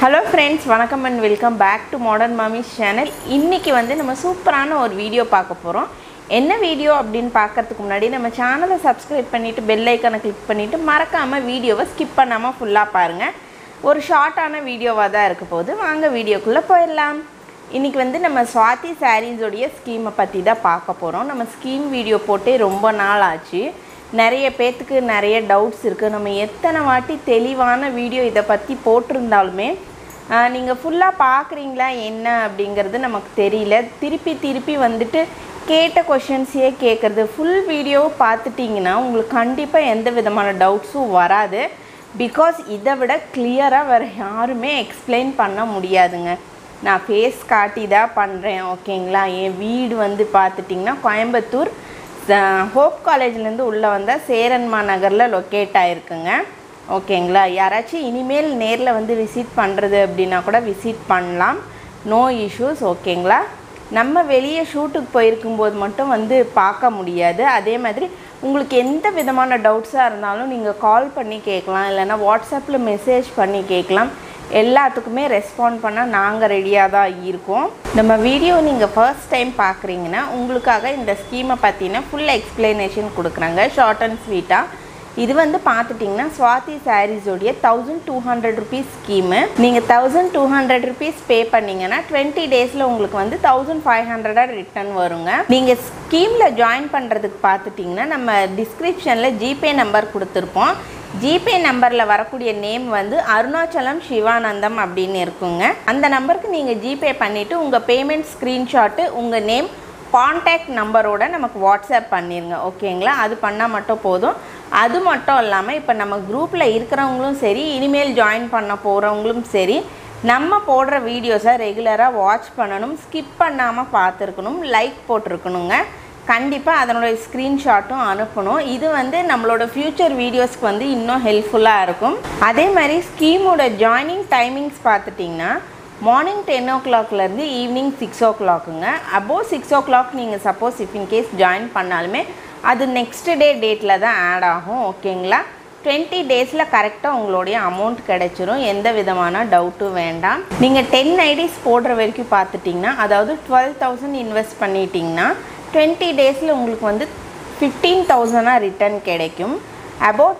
Hello friends, welcome and welcome back to Modern Mommy's channel. இன்னைக்கு வந்து நம்ம சூப்பரான ஒரு வீடியோ பார்க்க போறோம். என்ன வீடியோ அப்படினு பார்க்கிறதுக்கு முன்னாடி நம்ம சேனலை Subscribe பண்ணிட்டு bell icon-ஐ click பண்ணிட்டு மறக்காம வீடியோவை skip பண்ணாம ஃபுல்லா பாருங்க. ஒரு ஷார்ட்டான வீடியோவா தான் இருக்க போகுது. வாங்க வீடியோக்குள்ள போயிடலாம். இன்னைக்கு வந்து நம்ம ஸ்வாதி sarees உடைய ஸ்கீமை பத்தி தான் பார்க்க போறோம். நம்ம ஸ்கீம் வீடியோ போட்டே ரொம்ப நாள் ஆச்சு. நிறைய பேத்துக்கு நிறைய டவுட்ஸ் இருக்கு. நம்ம எத்தனை வாட்டி தெளிவான வீடியோ இத பத்தி போட்டுருந்தாலுமே நீங்க ஃபுல்லா பாக்குறீங்களா என்ன அப்படிங்கிறது நமக்கு தெரியல. திருப்பி வந்துட்டு கேட்ட क्वेश्चंसே கேக்குறது. ফুল வீடியோ பார்த்துட்டீங்கன்னா உங்களுக்கு கண்டிப்பா எந்த விதமான டவுட்ஸும் வராது. because இத விட கிளியரா வேற யாருமே எக்ஸ்பிளைன் பண்ண முடியாதுங்க. நான் ஃபேஸ் காட்டி தான் பண்றேன். ஓகேங்களா? என் வீடு வந்து பார்த்துட்டீங்கன்னா கோயம்புத்தூர் ஹோப் காலேஜ்ல இருந்து உள்ள வந்தா சேரன்மா நகர்ல லொகேட் ஆயிருக்குங்க. ஓகேங்களா? யாராச்சும் இனிமேல் நேர்ல வந்து விசிட் பண்றது அப்படினா கூட விசிட் பண்ணலாம். No issues. ஓகேங்களா? நம்ம வெளிய ஷூட்டுக்கு போயிருக்கும்போது மட்டும் வந்து பார்க்க முடியாது. அதே மாதிரி உங்களுக்கு எந்த விதமான டவுட்ஸா இருந்தாலும் நீங்க கால் பண்ணி கேட்கலாம், இல்லனா வாட்ஸ்அப்ல மெசேஜ் பண்ணி கேட்கலாம். எல்லாத்துக்குமே ரெஸ்பாண்ட் பண்ண நாங்க ரெடியா தான் இருக்கோம். நம்ம வீடியோ நீங்க ஃபர்ஸ்ட் டைம் பார்க்கறீங்கன்னா உங்களுக்காக இந்த ஸ்கீமை பத்தின full explanation கொடுக்கறாங்க ஷார்ட் அண்ட் ஸ்வீட்டா. இது வந்து பார்த்துட்டீங்கன்னா ஸ்வாதி sarees உடைய 1200 rupees ஸ்கீம். நீங்க 1200 rupees பே பண்ணீங்கன்னா 20 டேஸ்ல உங்களுக்கு வந்து 1500 ரிட்டர்ன் வருங்க. நீங்க ஸ்கீம்ல ஜாயின் பண்றதுக்கு பார்த்துட்டீங்கன்னா நம்ம டிஸ்கிரிப்ஷன்ல ஜிபே நம்பர் கொடுத்திருப்போம். ஜிபே நம்பர்ல வரக்கூடிய நேம் வந்து அருணாச்சலம் சிவானந்தம் அப்படின்னு இருக்குங்க. அந்த நம்பருக்கு நீங்க ஜிபே பண்ணிட்டு உங்க பேமெண்ட் ஸ்கிரீன்ஷாட் உங்க நேம் கான்டாக்ட் நம்பரோட நமக்கு வாட்ஸ்அப் பண்ணிருங்க. ஓகேங்களா? அது பண்ணா மட்டும் போதும். அது மட்டும் இல்லாம இப்ப நம்ம குரூப்ல இருக்கறவங்களும் சரி, இனிமேல் ஜாயின் பண்ண போறவங்களும் சரி, நம்ம போடுற வீடியோஸை ரெகுலரா வாட்ச் பண்ணனும், ஸ்கிப் பண்ணாம பார்த்திருக்கணும், லைக் போட்டுருக்கணுங்க. கண்டிப்பா அதனோட ஸ்கிரீன்ஷாட்டும் அனுப்பணும். இது வந்து நம்மளோட ஃபியூச்சர் வீடியோஸ்க்கு வந்து இன்னும் ஹெல்ப்ஃபுல்லா இருக்கும். அதே மாதிரி ஸ்கீமோட ஜாயினிங் டைமிங்ஸ் பார்த்துட்டீங்கன்னா மார்னிங் 10 o'clock ல இருந்து ஈவினிங் 6 o'clockங்க. above 6 o'clock நீங்க suppose if in case join பண்ணாலுமே அது நெக்ஸ்ட் டே டேட்ல தான் ஆட் ஆகும். ஓகேங்களா? 20 டேஸ்ல கரெக்ட்டா உங்களுடைய அமௌண்ட் கிடைச்சிரும். எந்த விதமான டவுட்டும் வேண்டாம். நீங்க 10 ஐடிஸ் போடுற வரைக்கும் பார்த்துட்டீங்கன்னா அதாவது 12000 இன்வெஸ்ட் பண்ணிட்டீங்கன்னா 20 டேஸ்ல உங்களுக்கு வந்து 15000 ரிட்டர்ன் கிடைக்கும். above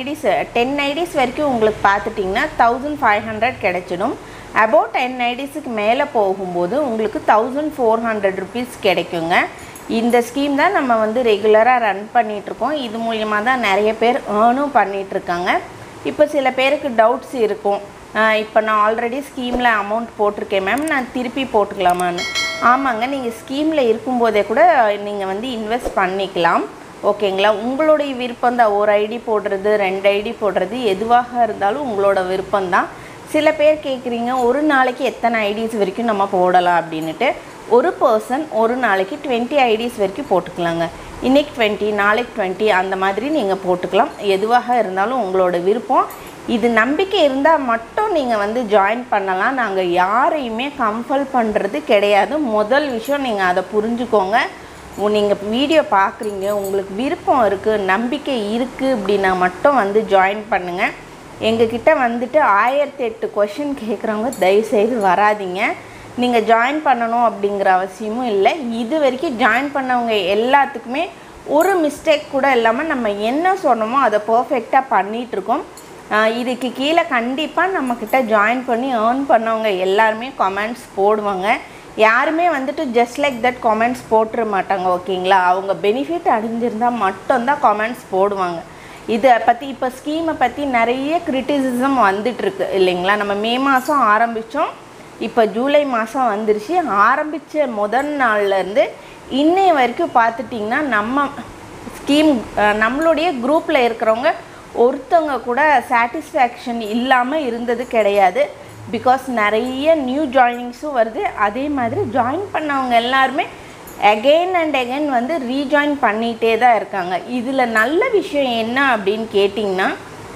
10 ஐடிஸ் வரைக்கும் உங்களுக்கு பார்த்துட்டீங்கன்னா 1500 கிடைச்சிடும். above 10 ஐடிஸ்க்கு மேலே போகும்போது உங்களுக்கு 1400 rupees கிடைக்குங்க. இந்த ஸ்கீம் தான் நம்ம வந்து ரெகுலராக ரன் பண்ணிட்டு இருக்கோம். இது மூலமா தான் நிறைய பேர் ஏர்னும் பண்ணிட்டு இருக்காங்க. இப்போ சில பேருக்கு டவுட்ஸ் இருக்கும், இப்போ நான் ஆல்ரெடி ஸ்கீமில் அமௌண்ட் போட்டிருக்கேன் மேம், நான் திருப்பி போட்டுக்கலாமான்னு. ஆமாங்க, நீங்கள் ஸ்கீமில் இருக்கும்போதே கூட நீங்கள் வந்து இன்வெஸ்ட் பண்ணிக்கலாம். ஓகேங்களா? உங்களுடைய விருப்பம் தான். ஒரு ஐடி போடுறது, 2 ஐடி போடுறது, எதுவாக இருந்தாலும் உங்களோட விருப்பம் தான். சில பேர் கேட்குறீங்க ஒரு நாளைக்கு எத்தனை ஐடிஸ் வரைக்கும் நம்ம போடலாம் அப்படின்ட்டு. ஒரு பர்சன் ஒரு நாளைக்கு 20 ஐடிஸ் வரைக்கும் போட்டுக்கலாங்க. இன்னைக்கு 20, நாளைக்கு 20 அந்த மாதிரி நீங்கள் போட்டுக்கலாம். எதுவாக இருந்தாலும் உங்களோட விருப்பம். இது நம்பிக்கை இருந்தால் மட்டும் நீங்கள் வந்து ஜாயின் பண்ணலாம். நாங்கள் யாரையுமே கம்பல் பண்ணுறது கிடையாது. முதல் விஷயம் நீங்கள் அதை புரிஞ்சுக்கோங்க. நீங்கள் வீடியோ பார்க்குறீங்க, உங்களுக்கு விருப்பம் இருக்குது, நம்பிக்கை இருக்குது அப்படின்னா மட்டும் வந்து ஜாயின் பண்ணுங்கள். எங்ககிட்ட வந்துட்டு 1008 கொஷின் கேட்குறவங்க தயவுசெய்து வராதிங்க. நீங்கள் ஜாயின் பண்ணணும் அப்படிங்கிற அவசியமும் இல்லை. இது வரைக்கும் ஜாயின் பண்ணவங்க எல்லாத்துக்குமே ஒரு மிஸ்டேக் கூட இல்லாமல் நம்ம என்ன சொன்னோமோ அதை பர்ஃபெக்டாக பண்ணிகிட்ருக்கோம். இதுக்கு கீழே கண்டிப்பாக நம்மக்கிட்ட ஜாயின் பண்ணி ஏர்ன் பண்ணவங்க எல்லாருமே கமெண்ட்ஸ் போடுவாங்க. யாருமே வந்துட்டு ஜஸ்ட் லைக் தட் கமெண்ட்ஸ் போட்டுற மாட்டாங்க. ஓகேங்களா? அவங்க பெனிஃபிட் அடைஞ்சிருந்தால் மட்டும்தான் கமெண்ட்ஸ் போடுவாங்க. இதை பற்றி இப்போ ஸ்கீமை பற்றி நிறைய கிரிட்டிசிசம் வந்துட்டுருக்கு இல்லைங்களா? நம்ம மே மாதம் ஆரம்பித்தோம், இப்போ ஜூலை மாதம் வந்துருச்சு. ஆரம்பித்த முதல் நாள்லேருந்து இன்னைய வரைக்கும் பார்த்துட்டிங்கன்னா நம்ம ஸ்கீம் நம்மளுடைய குரூப்பில் இருக்கிறவங்க ஒருத்தவங்க கூட சாட்டிஸ்ஃபேக்ஷன் இல்லாமல் இருந்தது கிடையாது. பிகாஸ் நிறைய நியூ ஜாயினிங்ஸும் வருது. அதே மாதிரி ஜாயின் பண்ணவங்க எல்லாருமே அகெயின் அண்ட் அகெயின் வந்து ரீஜாயின் பண்ணிகிட்டே தான் இருக்காங்க. இதில் நல்ல விஷயம் என்ன அப்படின்னு கேட்டிங்கன்னா,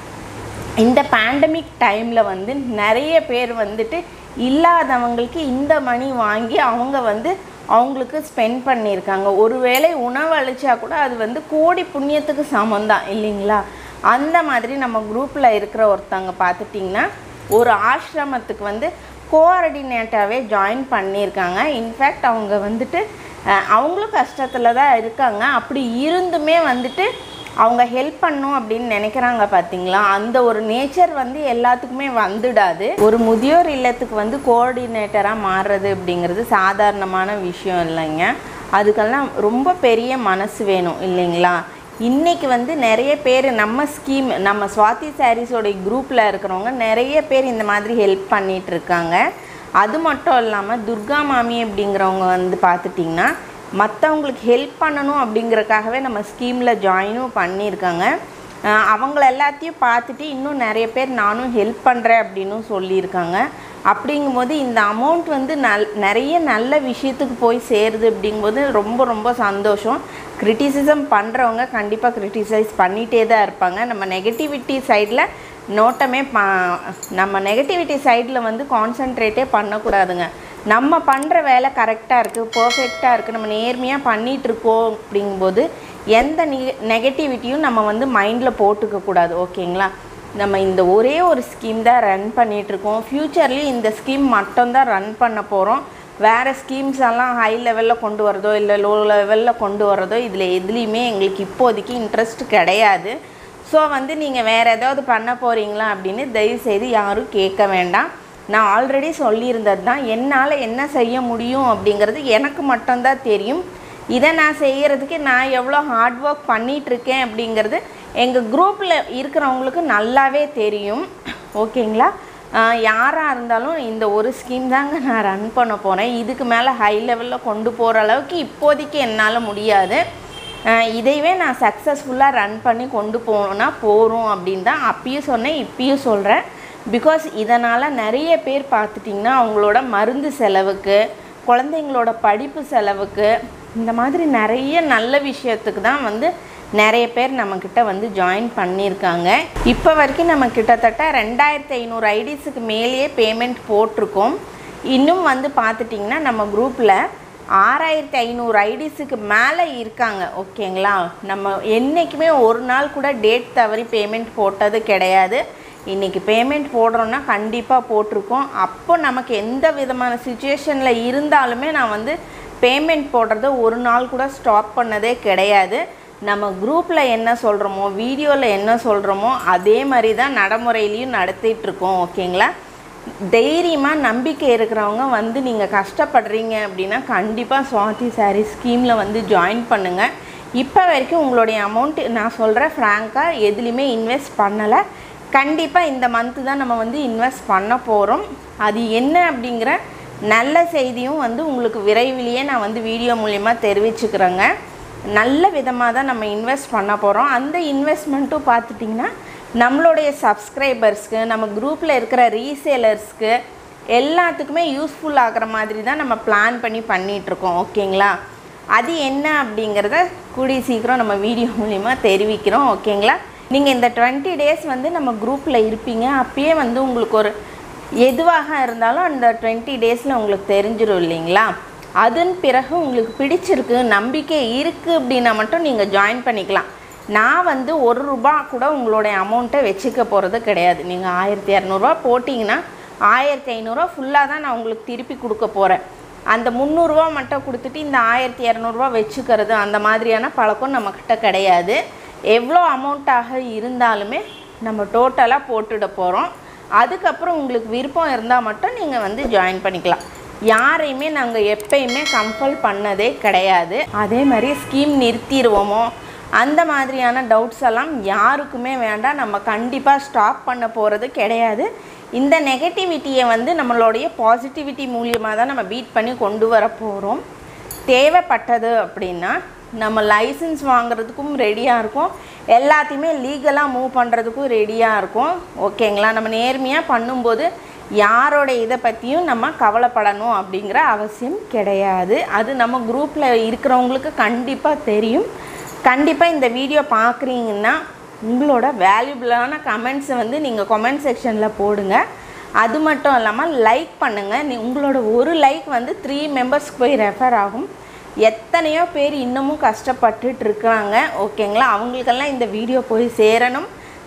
இந்த பேண்டமிக் டைமில் வந்து நிறைய பேர் வந்துட்டு இல்லாதவங்களுக்கு இந்த மணி வாங்கி அவங்க வந்து அவங்களுக்கு ஸ்பெண்ட் பண்ணியிருக்காங்க. ஒருவேளை உணவு அளிச்சா கூட அது வந்து கோடி புண்ணியத்துக்கு சமம் தான் இல்லைங்களா? அந்த மாதிரி நம்ம குரூப்பில் இருக்கிற ஒருத்தவங்க பார்த்துட்டிங்கன்னா ஒரு ஆசிரமத்துக்கு வந்து கோஆர்டினேட்டராகவே ஜாயின் பண்ணியிருக்காங்க. இன்ஃபேக்ட் அவங்க வந்துட்டு அவங்களும் கஷ்டத்தில் தான் இருக்காங்க. அப்படி இருந்துமே வந்துட்டு அவங்க ஹெல்ப் பண்ணணும் அப்படின்னு நினைக்கிறாங்க பார்த்தீங்களா. அந்த ஒரு நேச்சர் வந்து எல்லாத்துக்குமே வந்துடாது. ஒரு முதியோர் இல்லத்துக்கு வந்து கோஆர்டினேட்டராக மாறுறது அப்படிங்கிறது சாதாரணமான விஷயம் இல்லைங்க. அதுக்கெல்லாம் ரொம்ப பெரிய மனசு வேணும் இல்லைங்களா. இன்றைக்கி வந்து நிறைய பேர் நம்ம ஸ்வாதி சாரீஸோடைய குரூப்பில் இருக்கிறவங்க நிறைய பேர் இந்த மாதிரி ஹெல்ப் பண்ணிகிட்ருக்காங்க. அது மட்டும் இல்லாமல் துர்கா மாமி அப்படிங்கிறவங்க வந்து பார்த்துட்டிங்கன்னா மற்றவங்களுக்கு ஹெல்ப் பண்ணணும் அப்படிங்கிறக்காகவே நம்ம ஸ்கீமில் ஜாயினும் பண்ணியிருக்காங்க. அவங்கள எல்லாத்தையும் பார்த்துட்டு இன்னும் நிறைய பேர் நானும் ஹெல்ப் பண்ணுறேன் அப்படின்னும் சொல்லியிருக்காங்க. அப்படிங்கும்போது இந்த அமௌண்ட் வந்து நிறைய நல்ல விஷயத்துக்கு போய் சேருது அப்படிங்கும்போது ரொம்ப ரொம்ப சந்தோஷம். கிரிட்டிசிசம் பண்ணுறவங்க கண்டிப்பாக கிரிட்டிசைஸ் பண்ணிகிட்டே தான் இருப்பாங்க. நம்ம நெகட்டிவிட்டி சைடில் நம்ம நெகட்டிவிட்டி சைடில் வந்து கான்சன்ட்ரேட்டே பண்ணக்கூடாதுங்க. நம்ம பண்ணுற வேலை கரெக்டாக இருக்குது, பர்ஃபெக்டாக இருக்குது, நம்ம நேர்மையாக பண்ணிகிட்ருக்கோம் அப்படிங்கும்போது எந்த நெகட்டிவிட்டியும் நம்ம வந்து மைண்டில் போட்டுக்கக்கூடாது. ஓகேங்களா. நம்ம இந்த ஒரே ஒரு ஸ்கீம் தான் ரன் பண்ணிகிட்ருக்கோம். ஃப்யூச்சர்லேயும் இந்த ஸ்கீம் மட்டும்தான் ரன் பண்ண போகிறோம். வேறு ஸ்கீம்ஸ் எல்லாம் ஹை லெவலில் கொண்டு வரதோ இல்லை லோ லெவலில் கொண்டு வரதோ இதில் எதுலேயுமே எங்களுக்கு இப்போதைக்கு இன்ட்ரெஸ்ட் கிடையாது. ஸோ வந்து நீங்கள் வேறு ஏதாவது பண்ண போகிறீங்களா அப்படின்னு தயவுசெய்து யாரும் கேட்க வேண்டாம். நான் ஆல்ரெடி சொல்லியிருந்தது தான். என்னால் என்ன செய்ய முடியும் அப்படிங்கிறது எனக்கு மட்டும்தான் தெரியும். இதை நான் செய்கிறதுக்கு நான் எவ்வளோ ஹார்ட் ஒர்க் பண்ணிகிட்ருக்கேன் அப்படிங்கிறது எங்கள் குரூப்பில் இருக்கிறவங்களுக்கு நல்லாவே தெரியும். ஓகேங்களா. யாராக இருந்தாலும் இந்த ஒரு ஸ்கீம் தாங்க நான் ரன் பண்ண போகிறேன். இதுக்கு மேலே ஹை லெவலில் கொண்டு போகிற அளவுக்கு இப்போதைக்கு என்னால் முடியாது. இதையவே நான் சக்ஸஸ்ஃபுல்லாக ரன் பண்ணி கொண்டு போகிறோம் அப்படின்னு தான் அப்பயும் சொன்னேன், இப்பயும் சொல்கிறேன். பிகாஸ் இதனால் நிறைய பேர் பார்த்துட்டிங்கன்னா அவங்களோட மருந்து செலவுக்கு, குழந்தைங்களோட படிப்பு செலவுக்கு, இந்த மாதிரி நிறைய நல்ல விஷயத்துக்கு தான் வந்து நிறைய பேர் நம்மக்கிட்ட வந்து ஜாயின் பண்ணியிருக்காங்க. இப்போ வரைக்கும் நம்ம கிட்டத்தட்ட 2500 ஐடிஸுக்கு மேலேயே பேமெண்ட் போட்டிருக்கோம். இன்னும் வந்து பார்த்துட்டிங்கன்னா நம்ம குரூப்பில் 6500 ஐடிஸுக்கு மேலே இருக்காங்க. ஓகேங்களா. நம்ம என்றைக்குமே ஒரு நாள் கூட டேட் தவறி பேமெண்ட் போட்டது கிடையாது. இன்றைக்கி பேமெண்ட் போடுறோன்னா கண்டிப்பாக போட்டிருக்கோம். அப்போ நமக்கு எந்த விதமான சுச்சுவேஷனில் இருந்தாலுமே நான் வந்து பேமெண்ட் போடுறத ஒரு நாள் கூட ஸ்டாப் பண்ணதே கிடையாது. நம்ம குரூப்பில் என்ன சொல்கிறோமோ, வீடியோவில் என்ன சொல்கிறோமோ அதே மாதிரி தான் நடைமுறையிலையும் நடத்திட்டுருக்கோம். ஓகேங்களா. தைரியமாக நம்பிக்கை இருக்கிறவங்க வந்து நீங்கள் கஷ்டப்படுறீங்க அப்படின்னா கண்டிப்பாக ஸ்வாதி சாரீ ஸ்கீமில் வந்து ஜாயின் பண்ணுங்கள். இப்போ வரைக்கும் உங்களுடைய அமௌண்ட்டு நான் சொல்கிறேன் ஃப்ராங்காக எதுலேயுமே இன்வெஸ்ட் பண்ணலை. கண்டிப்பாக இந்த மந்த்து தான் நம்ம வந்து இன்வெஸ்ட் பண்ண போகிறோம். அது என்ன அப்படிங்கிற நல்ல செய்தியும் வந்து உங்களுக்கு விரைவிலேயே நான் வந்து வீடியோ மூலமா தெரிவிச்சுக்கிறேங்க. நல்ல விதமாக தான் நம்ம இன்வெஸ்ட் பண்ண போகிறோம். அந்த இன்வெஸ்ட்மெண்ட்டும் பார்த்துட்டிங்கன்னா நம்மளுடைய சப்ஸ்கிரைபர்ஸ்க்கு, நம்ம குரூப்பில் இருக்கிற ரீசேலர்ஸ்க்கு எல்லாத்துக்குமே யூஸ்ஃபுல் ஆகிற மாதிரி தான் நம்ம பிளான் பண்ணி பண்ணிகிட்ருக்கோம். ஓகேங்களா. அது என்ன அப்படிங்கிறத கூடிய சீக்கிரம் நம்ம வீடியோ மூலிமா தெரிவிக்கிறோம். ஓகேங்களா. நீங்கள் இந்த 20 டேஸ் வந்து நம்ம குரூப்பில் இருப்பீங்க. அப்பயே வந்து உங்களுக்கு ஒரு எதுவாக இருந்தாலும் அந்த 20 டேஸில் உங்களுக்கு தெரிஞ்சிடும் இல்லைங்களா. அதன் பிறகு உங்களுக்கு பிடிச்சிருக்கு, நம்பிக்கை இருக்குது அப்படின்னா மட்டும் நீங்கள் ஜாயின் பண்ணிக்கலாம். நான் வந்து ₹1 கூட உங்களுடைய அமௌண்ட்டை வச்சுக்க போகிறது கிடையாது. நீங்கள் 1200 போட்டிங்கன்னா 1500 ஃபுல்லாக தான் நான் உங்களுக்கு திருப்பி கொடுக்க போகிறேன். அந்த ₹300 மட்டும் கொடுத்துட்டு இந்த 1200 வச்சுக்கிறது அந்த மாதிரியான பழக்கம் நம்மக்கிட்ட கிடையாது. எவ்வளோ அமௌண்ட்டாக இருந்தாலுமே நம்ம டோட்டலாக போட்டுட போகிறோம். அதுக்கப்புறம் உங்களுக்கு விருப்பம் இருந்தால் மட்டும் நீங்கள் வந்து ஜாயின் பண்ணிக்கலாம். யாரையுமே நாங்கள் எப்பயுமே கம்பல் பண்ணதே கிடையாது. அதே மாதிரி ஸ்கீம் நிறுத்திடுவோமோ அந்த மாதிரியான டவுட்ஸ் எல்லாம் யாருக்குமே வேண்டாம். நம்ம கண்டிப்பாக ஸ்டாப் பண்ண போகிறது கிடையாது. இந்த நெகட்டிவிட்டியை வந்து நம்மளுடைய பாசிட்டிவிட்டி மூலியமாக தான் நம்ம பீட் பண்ணி கொண்டு வர போகிறோம். தேவைப்பட்டது அப்படின்னா நம்ம லைசன்ஸ் வாங்குறதுக்கும் ரெடியாக இருக்கும், எல்லாத்தையுமே லீகலாக மூவ் பண்ணுறதுக்கும் ரெடியாக இருக்கும். ஓகேங்களா. நம்ம நேர்மையாக பண்ணும்போது யாரோட இதை பற்றியும் நம்ம கவலைப்படணும் அப்படிங்கிற அவசியம் கிடையாது. அது நம்ம குரூப்பில் இருக்கிறவங்களுக்கு கண்டிப்பாக தெரியும். கண்டிப்பாக இந்த வீடியோ பார்க்குறீங்கன்னா உங்களோட வேல்யூபிளான கமெண்ட்ஸை வந்து நீங்கள் கமெண்ட் செக்ஷனில் போடுங்க. அது மட்டும் இல்லாமல் லைக் பண்ணுங்கள். உங்களோட ஒரு லைக் வந்து 3 மெம்பர்ஸ்க்கு போய் ரெஃபர் ஆகும். எத்தனையோ பேர் இன்னமும் கஷ்டப்பட்டுட்டு இருக்கிறாங்க. ஓகேங்களா. அவங்களுக்கெல்லாம் இந்த வீடியோ போய் சேரணும்.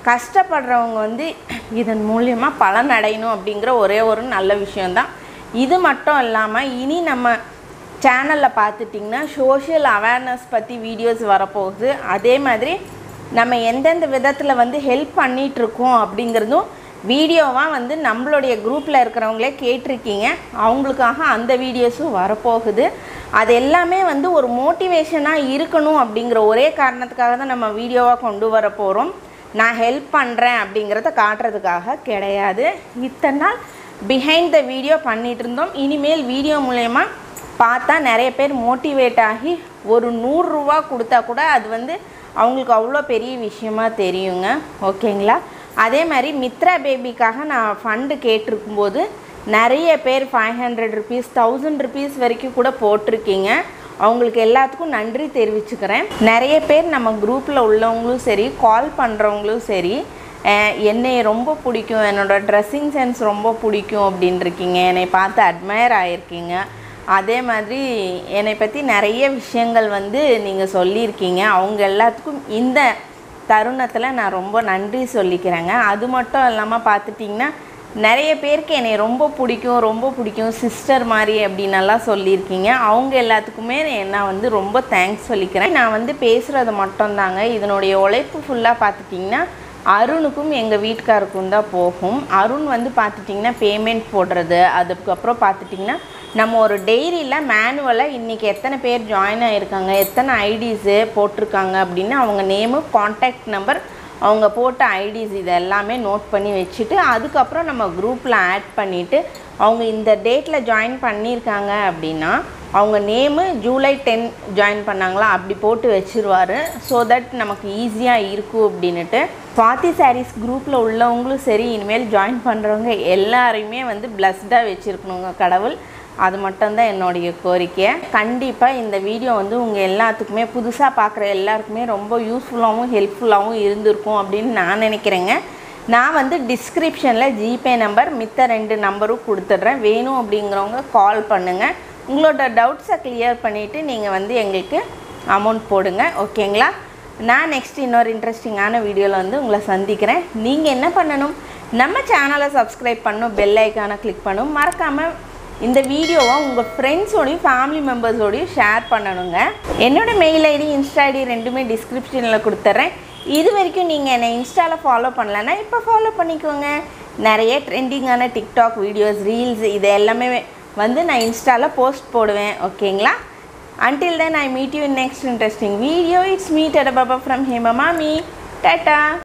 கஷ்டப்படுறவங்க வந்து இதன் மூலியமாக பலன் அடையணும் அப்படிங்கிற ஒரே ஒரு நல்ல விஷயந்தான். இது மட்டும் இல்லாமல் இனி நம்ம சேனலில் பார்த்துட்டிங்கன்னா சோஷியல் அவேர்னஸ் பற்றி வீடியோஸ் வரப்போகுது. அதே மாதிரி நம்ம எந்தெந்த விதத்தில் வந்து ஹெல்ப் பண்ணிகிட்ருக்கோம் அப்படிங்கிறதும் வீடியோவாக வந்து நம்மளுடைய குரூப்பில் இருக்கிறவங்களே கேட்டிருக்கீங்க, அவங்களுக்காக அந்த வீடியோஸும் வரப்போகுது. அது எல்லாமே வந்து ஒரு மோட்டிவேஷனாக இருக்கணும் அப்படிங்கிற ஒரே காரணத்துக்காக தான் நம்ம வீடியோவாக கொண்டு வர போகிறோம். நான் ஹெல்ப் பண்ணுறேன் அப்படிங்கிறத காட்டுறதுக்காக கிடையாது. இத்தனை நாள் பிஹைண்ட் த வீடியோ பண்ணிகிட்டு இருந்தோம். இனிமேல் வீடியோ மூலயமா பார்த்தா நிறைய பேர் மோட்டிவேட் ஆகி ஒரு 100 ரூபா கொடுத்தா கூட அது வந்து அவங்களுக்கு அவ்வளோ பெரிய விஷயமா தெரியுங்க. ஓகேங்களா? அதே மாதிரி மித்ரா பேபிக்காக நான் ஃபண்டு கேட்டிருக்கும்போது நிறைய பேர் 500 ருபீஸ் 1000 ருபீஸ் வரைக்கும் கூட போட்டிருக்கீங்க. அவங்களுக்கு எல்லாத்துக்கும் நன்றி தெரிவிச்சுக்கிறேன். நிறைய பேர் நம்ம குரூப்பில் உள்ளவங்களும் சரி, கால் பண்ணுறவங்களும் சரி, என்னை ரொம்ப பிடிக்கும், என்னோடய ட்ரெஸ்ஸிங் சென்ஸ் ரொம்ப பிடிக்கும் அப்படின்ட்டுருக்கீங்க. என்னை பார்த்து அட்மையர் ஆகிருக்கீங்க. அதே மாதிரி என்னை பற்றி நிறைய விஷயங்கள் வந்து நீங்கள் சொல்லியிருக்கீங்க. அவங்க எல்லாத்துக்கும் இந்த தருணத்தில் நான் ரொம்ப நன்றி சொல்லிக்கிறேங்க. அது மட்டும் இல்லாமல் பார்த்துட்டிங்கன்னா நிறைய பேருக்கு என்னை ரொம்ப பிடிக்கும் சிஸ்டர் மாதிரி அப்படின்னெல்லாம் சொல்லியிருக்கீங்க. அவங்க எல்லாத்துக்குமே நான் வந்து ரொம்ப தேங்க்ஸ் சொல்லிக்கிறேன். நான் வந்து பேசுகிறது மட்டும்தாங்க. இதனுடைய உழைப்பு ஃபுல்லாக பார்த்துட்டிங்கன்னா அருணுக்கும் எங்கள் வீட்டுக்காருக்கும் தான் போகும். அருண் வந்து பார்த்துட்டிங்கன்னா பேமெண்ட் போடுறது, அதுக்கப்புறம் பார்த்துட்டிங்கன்னா நம்ம ஒரு டெய்ரியில் மேனுவலாக இன்றைக்கி எத்தனை பேர் ஜாயின் ஆகிருக்காங்க, எத்தனை ஐடிஸு போட்டிருக்காங்க அப்படின்னு அவங்க நேமு, கான்டாக்ட் நம்பர், அவங்க போட்ட ஐடிஸ் இது எல்லாமே நோட் பண்ணி வச்சுட்டு அதுக்கப்புறம் நம்ம குரூப்பில் ஆட் பண்ணிவிட்டு அவங்க இந்த டேட்டில் ஜாயின் பண்ணியிருக்காங்க அப்படின்னா அவங்க நேமு ஜூலை 10 ஜாயின் பண்ணாங்களா அப்படி போட்டு வச்சுருவார். ஸோ தட் நமக்கு ஈஸியாக இருக்கும் அப்படின்ட்டு. ஸ்வாதி சாரீஸ் குரூப்பில் உள்ளவங்களும் சரி, இனிமேல் ஜாயின் பண்ணுறவங்க எல்லாரையுமே வந்து பிளஸ்டாக வச்சுருக்கணுங்க கடவுள். அது மட்டும்தான் என்னுடைய கோரிக்கை. கண்டிப்பாக இந்த வீடியோ வந்து உங்கள் எல்லாத்துக்குமே, புதுசாக பார்க்குற எல்லாருக்குமே ரொம்ப யூஸ்ஃபுல்லாகவும் ஹெல்ப்ஃபுல்லாகவும் இருந்திருக்கும் அப்படின்னு நான் நினைக்கிறேங்க. நான் வந்து டிஸ்கிரிப்ஷனில் ஜிபே நம்பர் மித்த 2 நம்பரும் கொடுத்துட்றேன். வேணும் அப்படிங்கிறவங்க கால் பண்ணுங்கள். உங்களோட டவுட்ஸை கிளியர் பண்ணிவிட்டு நீங்கள் வந்து எங்களுக்கு அமௌண்ட் போடுங்க. ஓகேங்களா? நான் நெக்ஸ்ட் இன்னொரு இன்ட்ரெஸ்டிங்கான வீடியோவில் வந்து உங்களை சந்திக்கிறேன். நீங்கள் என்ன பண்ணணும், நம்ம சேனலை சப்ஸ்கிரைப் பண்ணணும், பெல் ஐக்கானை கிளிக் பண்ணணும். மறக்காமல் இந்த வீடியோவை உங்கள் ஃப்ரெண்ட்ஸோடையும் ஃபேமிலி மெம்பர்ஸோடையும் ஷேர் பண்ணணுங்க. என்னோடய மெயில் ஐடி, இன்ஸ்டா ஐடி ரெண்டுமே டிஸ்கிரிப்ஷனில் கொடுத்துட்றேன். இது வரைக்கும் நீங்கள் என்னை இன்ஸ்டாவில் ஃபாலோ பண்ணலன்னா இப்போ ஃபாலோ பண்ணிக்கோங்க. நிறைய ட்ரெண்டிங்கான டிக்டாக் வீடியோஸ், ரீல்ஸ் இது எல்லாமே வந்து நான் இன்ஸ்டாவில் போஸ்ட் போடுவேன். ஓகேங்களா? Until then, I meet you in next interesting video. It's me, Tada Baba from Hema Mami. Tata.